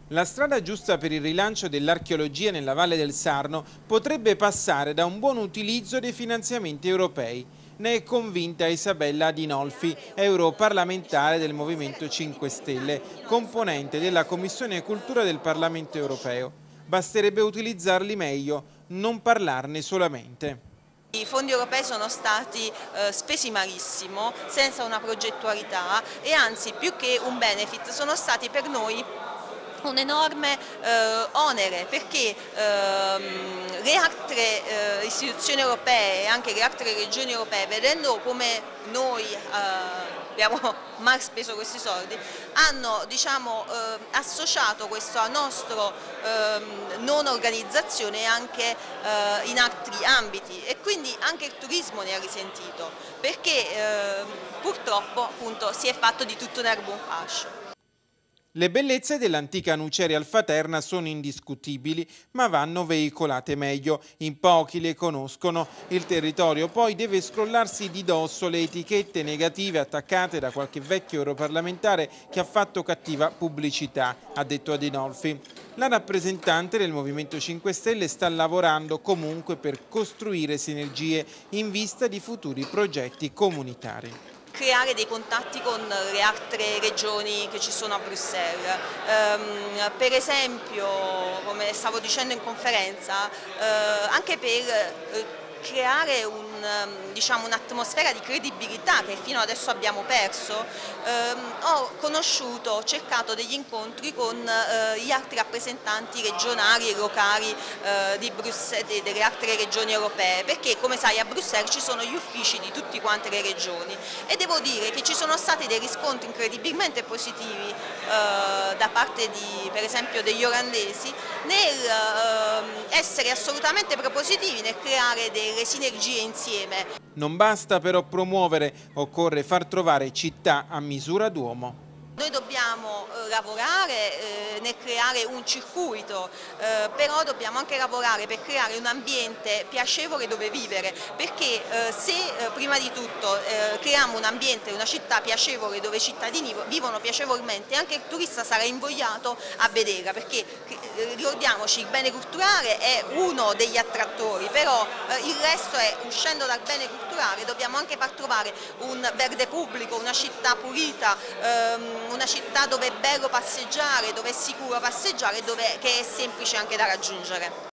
La strada giusta per il rilancio dell'archeologia nella Valle del Sarno potrebbe passare da un buon utilizzo dei finanziamenti europei. Ne è convinta Isabella Adinolfi, europarlamentare del Movimento 5 Stelle, componente della Commissione Cultura del Parlamento europeo. Basterebbe utilizzarli meglio, non parlarne solamente. I fondi europei sono stati spesi malissimo, senza una progettualità e anzi più che un benefit sono stati per noi un enorme onere perché le altre istituzioni europee e anche le altre regioni europee, vedendo come noi abbiamo mal speso questi soldi, hanno associato questa nostra non organizzazione anche in altri ambiti e quindi anche il turismo ne ha risentito perché purtroppo appunto si è fatto di tutto un erbo un fascio. Le bellezze dell'antica Nuceria Alfaterna sono indiscutibili, ma vanno veicolate meglio. In pochi le conoscono. Il territorio poi deve scrollarsi di dosso le etichette negative attaccate da qualche vecchio europarlamentare che ha fatto cattiva pubblicità, ha detto Adinolfi. La rappresentante del Movimento 5 Stelle sta lavorando comunque per costruire sinergie in vista di futuri progetti comunitari. Creare dei contatti con le altre regioni che ci sono a Bruxelles. Per esempio, come stavo dicendo in conferenza, anche per creare un'atmosfera di credibilità che fino adesso abbiamo perso, ho cercato degli incontri con gli altri rappresentanti regionali e locali di Bruxelles, delle altre regioni europee, perché come sai a Bruxelles ci sono gli uffici di tutte quante le regioni e devo dire che ci sono stati dei riscontri incredibilmente positivi da parte per esempio degli olandesi nel essere assolutamente propositivi nel creare delle sinergie insieme. Non basta però promuovere, occorre far trovare città a misura d'uomo. Noi dobbiamo lavorare nel creare un circuito, però dobbiamo anche lavorare per creare un ambiente piacevole dove vivere, perché se prima di tutto creiamo un ambiente, una città piacevole dove i cittadini vivono piacevolmente, anche il turista sarà invogliato a vederla, perché ricordiamoci il bene culturale è uno degli attrattori, però il resto è, uscendo dal bene culturale dobbiamo anche far trovare un verde pubblico, una città pulita, una città dove è bello passeggiare, dove è sicuro passeggiare e che è semplice anche da raggiungere.